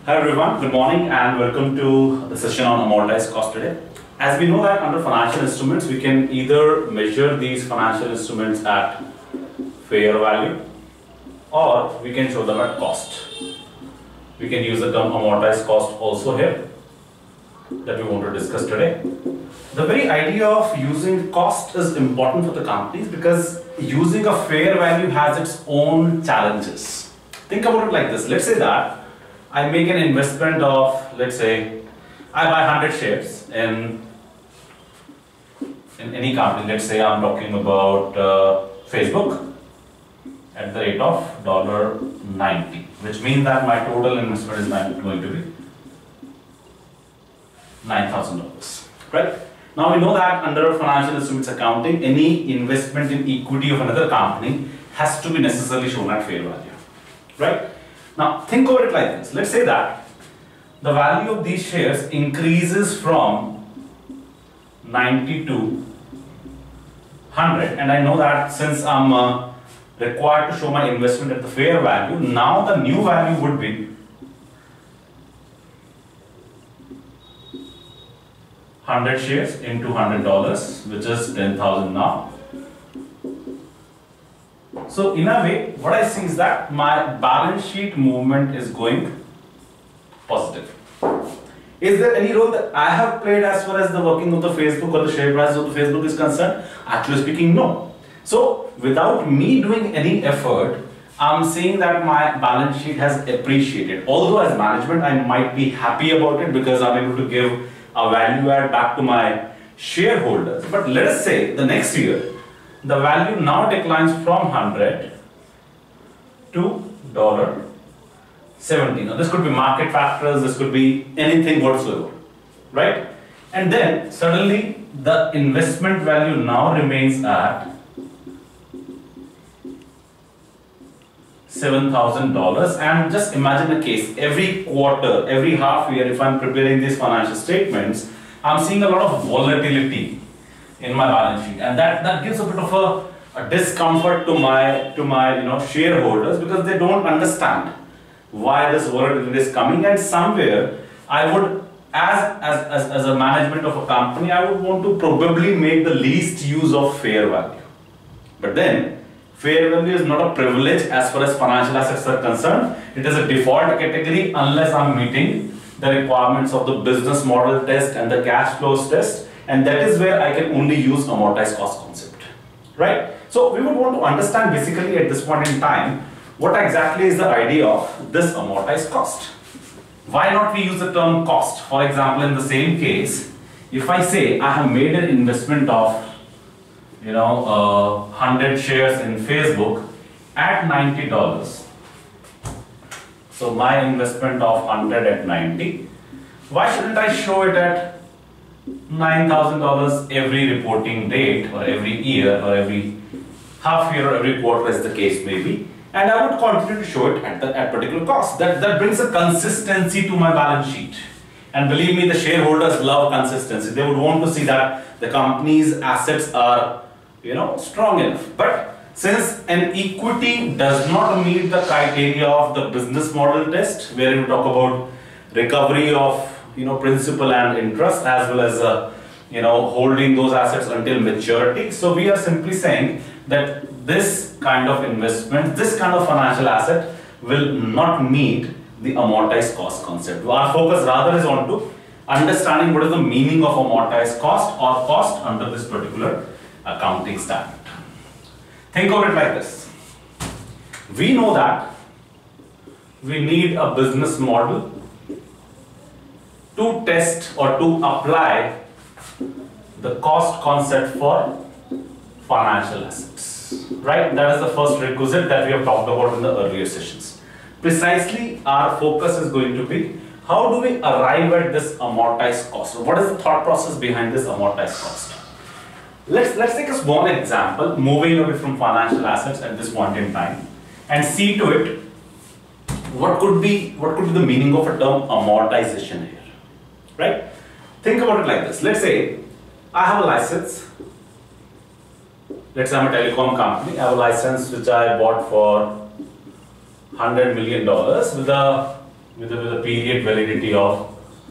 Hi everyone, good morning and welcome to the session on amortized cost today. As we know that under financial instruments, we can either measure these financial instruments at fair value or we can show them at cost. We can use the term amortized cost also here that we want to discuss today. The very idea of using cost is important for the companies because using a fair value has its own challenges. Think about it like this. Let's say that I make an investment of, let's say, I buy 100 shares in any company. Let's say I'm talking about Facebook at the rate of $90, which means that my total investment is going to be $9,000, right? Now we know that under financial instruments accounting, any investment in equity of another company has to be necessarily shown at fair value, right? Now think about it like this. Let's say that the value of these shares increases from 90 to 100, and I know that since I'm required to show my investment at the fair value, now the new value would be 100 shares into $100, which is 10,000 now. So in a way, what I see is that my balance sheet movement is going positive. Is there any role that I have played as far as the working of the Facebook or the share price of the Facebook is concerned? Actually speaking, no. So without me doing any effort, I'm saying that my balance sheet has appreciated. Although as management, I might be happy about it because I'm able to give a value add back to my shareholders. But let us say the next year, the value now declines from 100 to $70. Now this could be market factors, this could be anything whatsoever, right? And then suddenly the investment value now remains at $7,000, and just imagine a case, every quarter, every half year, if I'm preparing these financial statements, I'm seeing a lot of volatility in my balance sheet, and that gives a bit of a discomfort to my shareholders because they don't understand why this volatility is coming. And somewhere I would, as a management of a company, I would want to probably make the least use of fair value. But then fair value is not a privilege as far as financial assets are concerned. It is a default category unless I'm meeting the requirements of the business model test and the cash flows test. And that is where I can only use amortized cost concept, right? So we would want to understand basically at this point in time, what exactly is the idea of this amortized cost? Why not we use the term cost? For example, in the same case, if I say I have made an investment of 100 shares in Facebook at $90. So my investment of 100 at 90. Why shouldn't I show it at $9,000 every reporting date, or every year, or every half year, or every quarter as the case may be, and I would continue to show it at particular cost. That brings a consistency to my balance sheet. And believe me, the shareholders love consistency. They would want to see that the company's assets are strong enough. But since an equity does not meet the criteria of the business model test, where we talk about recovery of principal and interest, as well as holding those assets until maturity. So we are simply saying that this kind of investment, this kind of financial asset will not meet the amortized cost concept. Our focus rather is on to understanding what is the meaning of amortized cost or cost under this particular accounting standard. Think of it like this. We know that we need a business model to test or to apply the cost concept for financial assets, right? That is the first requisite that we have talked about in the earlier sessions. Precisely, our focus is going to be how do we arrive at this amortized cost? What is the thought process behind this amortized cost? Let's take a small example, moving away from financial assets at this point in time, and see to it what could be the meaning of a term amortization here, right? Think about it like this. Let's say I have a license. Let's say I'm a telecom company. I have a license which I bought for $100 million with a with a period validity of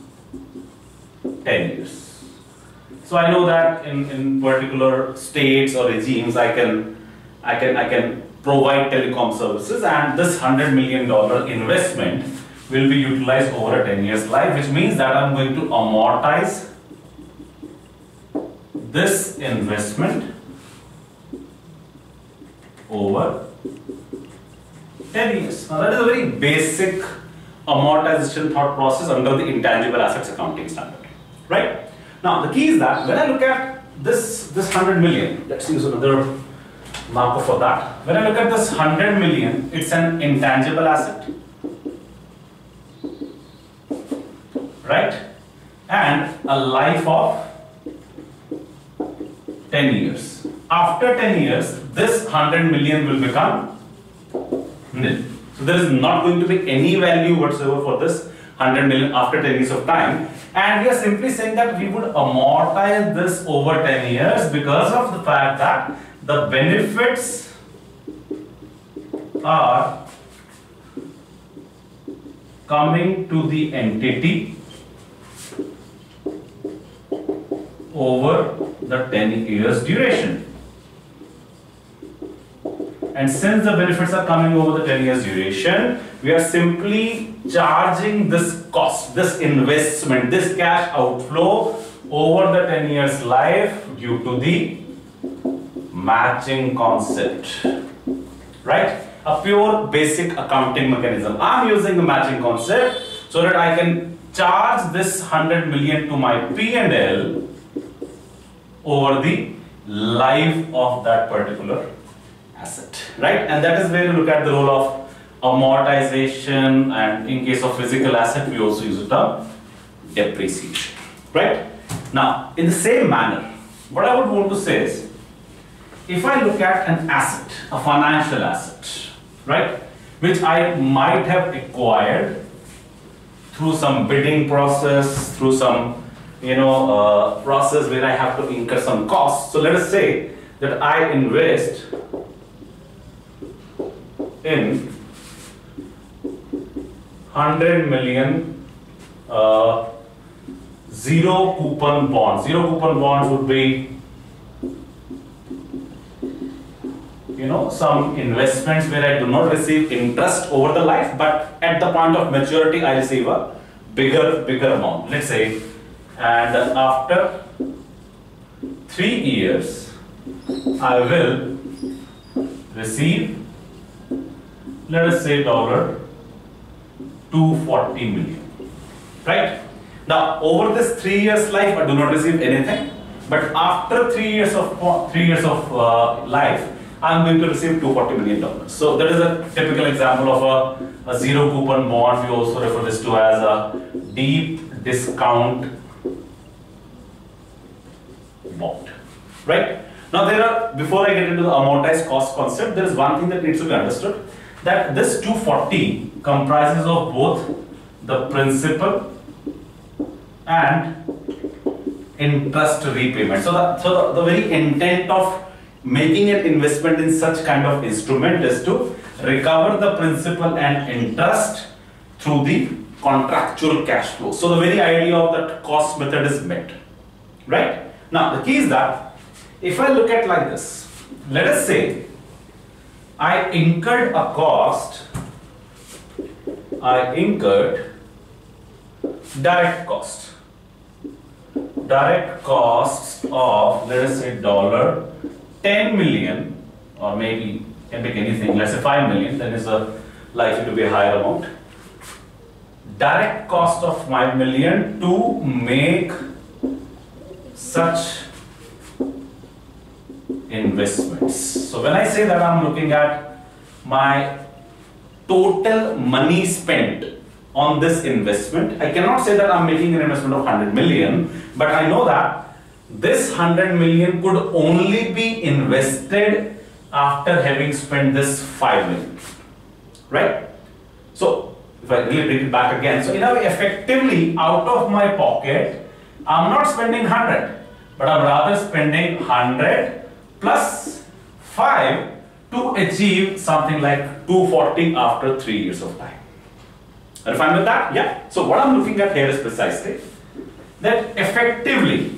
10 years. So I know that in particular states or regimes I can provide telecom services, and this $100 million investment will be utilized over a 10 years life, which means that I'm going to amortize this investment over 10 years. Now that is a very basic amortization thought process under the intangible assets accounting standard, right? Now the key is that when I look at this 100 million, let's use another marker for that. When I look at this 100 million, it's an intangible asset, right? And a life of 10 years. After 10 years, this 100 million will become nil. So there is not going to be any value whatsoever for this 100 million after 10 years of time. And we are simply saying that we would amortize this over 10 years because of the fact that the benefits are coming to the entity over the 10 years duration. And since the benefits are coming over the 10 years duration, we are simply charging this cost, this investment, this cash outflow over the 10 years life due to the matching concept, right? A pure basic accounting mechanism. I'm using the matching concept so that I can charge this 100 million to my P&L over the life of that particular asset, right? And that is where you look at the role of amortization, and in case of physical asset we also use the term depreciation, right? Now in the same manner, what I would want to say is, if I look at an asset, a financial asset, right, which I might have acquired through some bidding process, through some process where I have to incur some costs. So let us say that I invest in 100 million zero coupon bonds. Zero coupon bonds would be some investments where I do not receive interest over the life, but at the point of maturity I receive a bigger amount, let's say, and after 3 years I will receive, let us say, $240 million, right? Now over this 3 years life I do not receive anything, but after 3 years of life I'm going to receive $240 million. So that is a typical example of a zero coupon bond. We also refer this to as a deep discount bond, right? Now before I get into the amortized cost concept, there is one thing that needs to be understood, that this 240 comprises of both the principal and interest repayment. So the very intent of making an investment in such kind of instrument is to recover the principal and interest through the contractual cash flow. So the very idea of that cost method is met, right? Now the key is that if I look at like this, let us say I incurred a cost, I incurred direct costs of, let us say, $10 million, or maybe can pick anything, let's say 5 million, then is likely to be a higher amount. Direct cost of 5 million to make such investments. So when I say that I'm looking at my total money spent on this investment, I cannot say that I'm making an investment of 100 million, but I know that this 100 million could only be invested after having spent this 5 million, right? So if I really bring it back again, so in a way, effectively out of my pocket, I'm not spending 100, but I'm rather spending 100 plus 5 to achieve something like 240 after 3 years of time. Are you fine with that? Yeah. So what I'm looking at here is precisely that effectively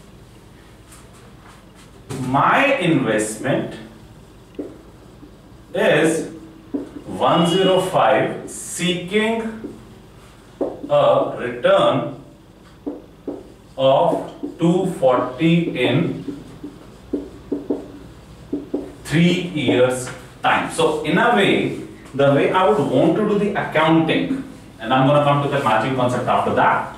my investment is 105 seeking a return of 240 in 3 years time. So in a way, the way I would want to do the accounting, and I'm going to come to the matching concept after that.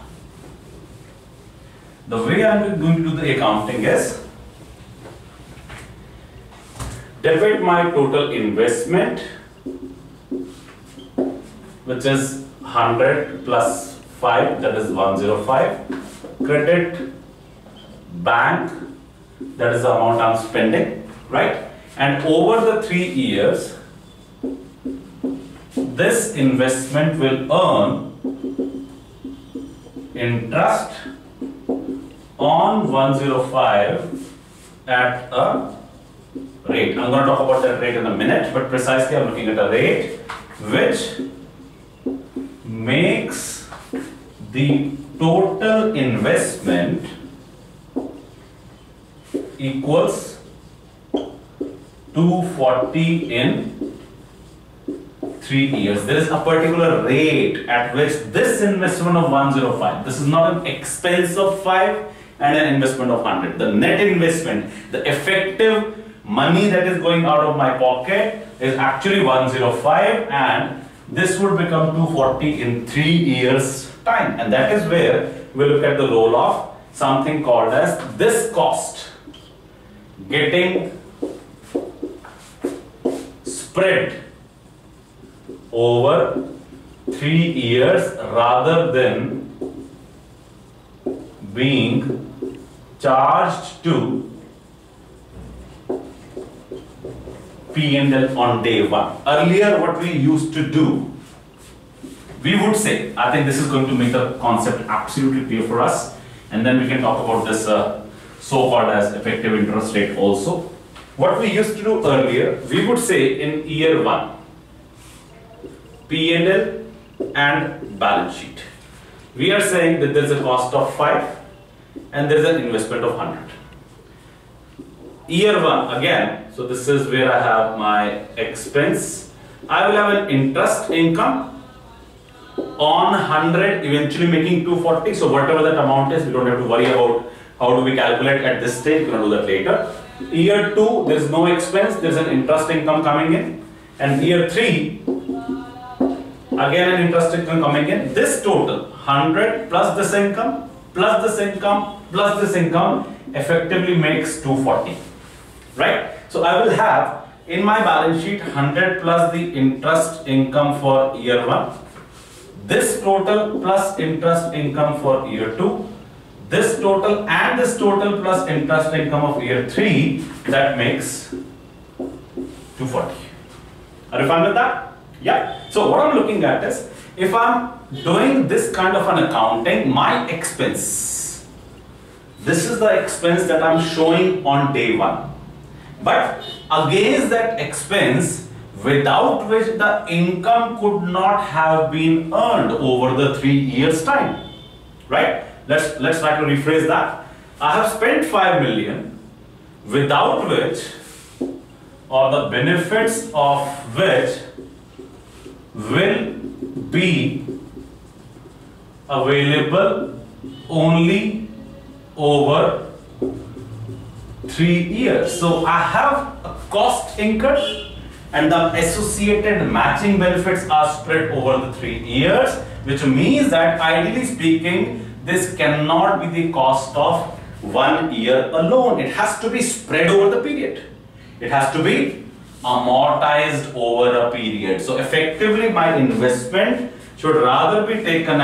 The way I'm going to do the accounting is debit my total investment, which is 100 plus 5, that is 105. Credit bank, that is the amount I'm spending, right? And over the 3 years, this investment will earn interest on 105 at a rate. I'm going to talk about that rate in a minute, but precisely I'm looking at a rate which makes the total investment equals 240 in 3 years. There is a particular rate at which this investment of 105, this is not an expense of 5 and an investment of 100. The net investment, the effective money that is going out of my pocket is actually 105, and this would become 240 in 3 years time. And that is where we look at the role of something called as this cost getting spread over 3 years rather than being charged to P&L on day one. Earlier, what we used to do, we would say, I think this is going to make the concept absolutely clear for us, and then we can talk about this so-called as effective interest rate also. What we used to do earlier, we would say in year 1, P&L and balance sheet. We are saying that there is a cost of 5 and there is an investment of 100. Year 1 again, so this is where I have my expense. I will have an interest income on 100, eventually making 240. So whatever that amount is, we don't have to worry about how do we calculate at this stage. We're going to do that later. Year 2, there is no expense, there is an interest income coming in. And year 3, again an interest income coming in. This total, 100 plus this income, plus this income, plus this income, effectively makes 240. Right? So I will have in my balance sheet 100 plus the interest income for year 1. This total plus interest income for year 2. This total and this total plus interest income of year 3, that makes 240. Are you fine with that? Yeah. So what I'm looking at is, if I'm doing this kind of an accounting, my expense, this is the expense that I'm showing on day 1. But against that expense, without which the income could not have been earned over the 3 years time, right? Let's try to rephrase that. I have spent 5 million, without which, or the benefits of which will be available only over 3 years. So I have a cost incurred and the associated matching benefits are spread over the 3 years, which means that ideally speaking, this cannot be the cost of 1 year alone. It has to be spread over the period. It has to be amortized over a period. So effectively my investment should rather be taken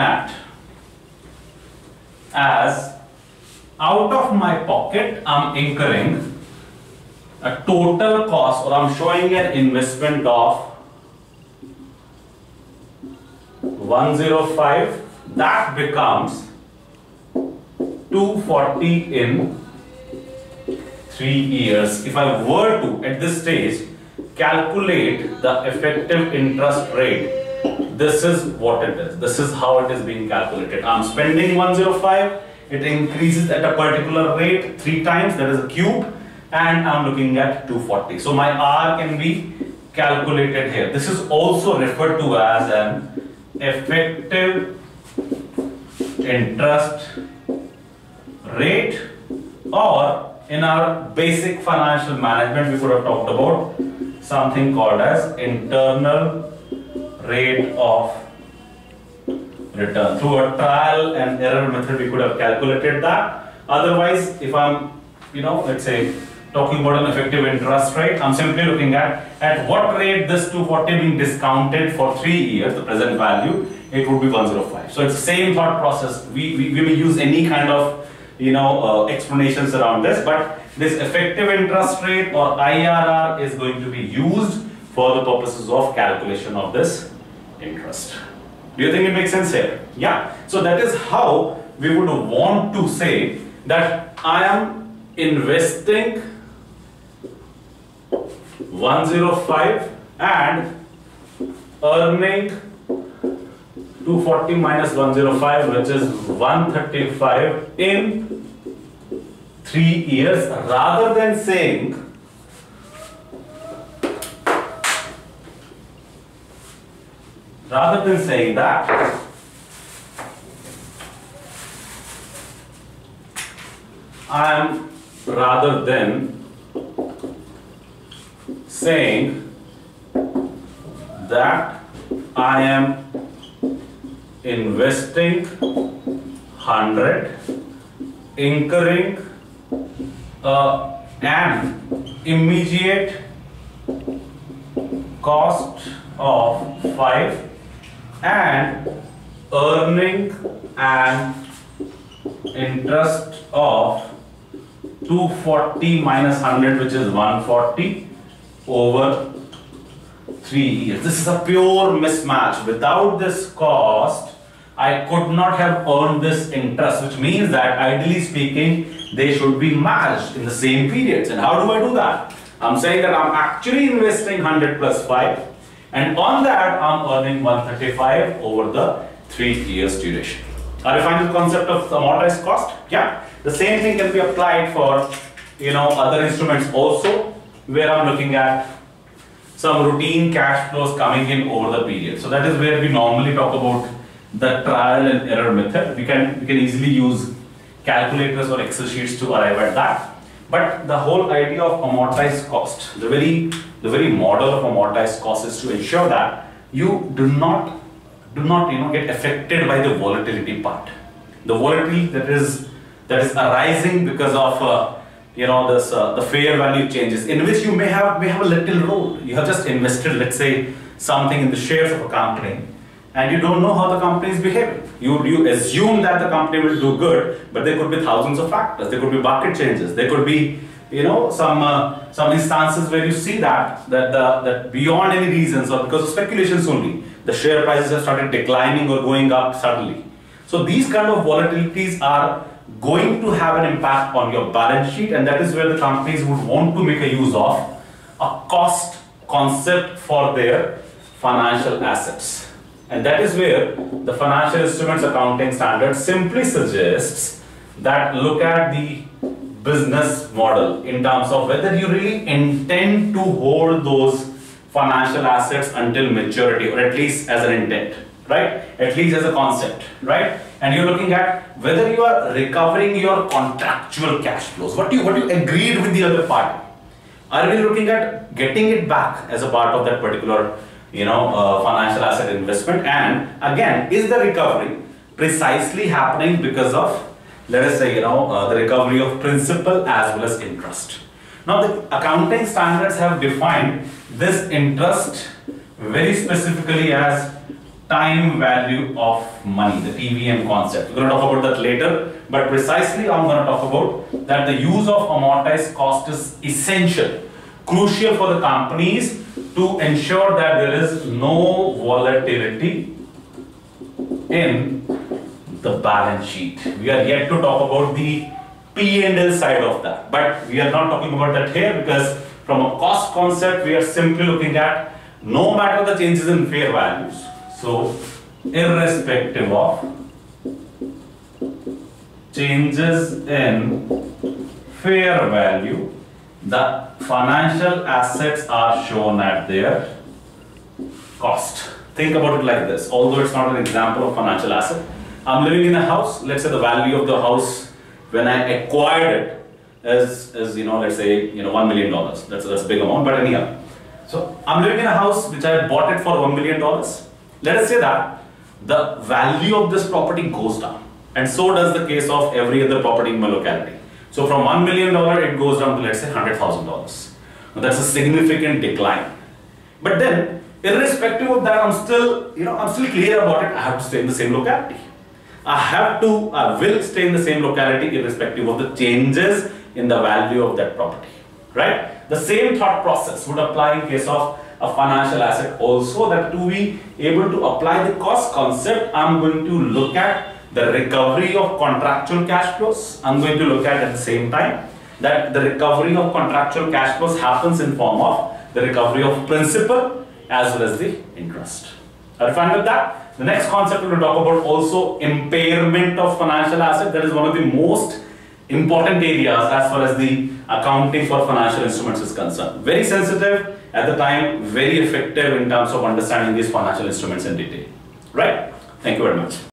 as out of my pocket I'm incurring a total cost, or I'm showing an investment of 105, that becomes 240 in 3 years. If I were to, at this stage, calculate the effective interest rate, this is what it is. This is how it is being calculated. I'm spending 105, it increases at a particular rate 3 times, that is a cube, and I'm looking at 240. So my R can be calculated here. This is also referred to as an effective interest rate, or in our basic financial management we could have talked about something called as internal rate of return. Through a trial and error method we could have calculated that. Otherwise, if I'm, let's say talking about an effective interest rate, I'm simply looking at what rate this 240 being discounted for 3 years, the present value, it would be 105. So it's the same thought process. We may use any kind of explanations around this, but this effective interest rate or IRR is going to be used for the purposes of calculation of this interest. Do you think it makes sense here? Yeah. So that is how we would want to say that I am investing 105 and earning 240 minus 105, which is 135 in 3 years, rather than saying that I am investing 100, incurring an immediate cost of 5 and earning an interest of 240 minus 100, which is 140 over 3 years. This is a pure mismatch. Without this cost, I could not have earned this interest, which means that ideally speaking, they should be matched in the same periods. And how do I do that? I'm saying that I'm actually investing 100 plus 5, and on that I'm earning 135 over the 3 years duration. Are you finding the concept of amortized cost? Yeah. The same thing can be applied for other instruments also, where I'm looking at some routine cash flows coming in over the period. So that is where we normally talk about the trial and error method. We can easily use calculators or Excel sheets to arrive at that. But the whole idea of amortized cost, the very model of amortized cost, is to ensure that you do not get affected by the volatility part. The volatility that is arising because of the fair value changes, in which you may have a little role. You have just invested, let's say, something in the shares of a company, and you don't know how the company is behaving. You assume that the company will do good, but there could be thousands of factors. There could be market changes. There could be some instances where you see that beyond any reasons or because of speculations only, the share prices have started declining or going up suddenly. So these kind of volatilities are going to have an impact on your balance sheet, and that is where the companies would want to make a use of a cost concept for their financial assets. And that is where the financial instruments accounting standard simply suggests that look at the business model in terms of whether you really intend to hold those financial assets until maturity, or at least as an intent, right? At least as a concept, right? And you're looking at whether you are recovering your contractual cash flows, what you agreed with the other party. Are we looking at getting it back as a part of that particular financial asset investment? And again, is the recovery precisely happening because of, let us say, the recovery of principal as well as interest? Now, the accounting standards have defined this interest very specifically as time value of money, the TVM concept. We're going to talk about that later, but precisely I'm going to talk about that the use of amortized cost is essential, crucial for the companies to ensure that there is no volatility in the balance sheet. We are yet to talk about the P&L side of that, but we are not talking about that here, because from a cost concept we are simply looking at no matter the changes in fair values. So irrespective of changes in fair value, the financial assets are shown at their cost. Think about it like this. Although it's not an example of financial asset, I'm living in a house. Let's say the value of the house when I acquired it is let's say $1 million. That's a big amount, but anyhow. So I'm living in a house which I bought it for $1 million. Let us say that the value of this property goes down, and so does the case of every other property in my locality. So from $1 million it goes down to, let's say, $100,000. Now that's a significant decline. But then, irrespective of that, I'm still clear about it. I have to stay in the same locality. I will stay in the same locality irrespective of the changes in the value of that property, right? The same thought process would apply in case of a financial asset also, that to be able to apply the cost concept, I'm going to look at the recovery of contractual cash flows. I'm going to look at the same time that the recovery of contractual cash flows happens in form of the recovery of principal as well as the interest. Are you fine with that? The next concept we will talk about also impairment of financial asset. That is one of the most important areas as far as the accounting for financial instruments is concerned. Very sensitive at the time, very effective in terms of understanding these financial instruments in detail. Right? Thank you very much.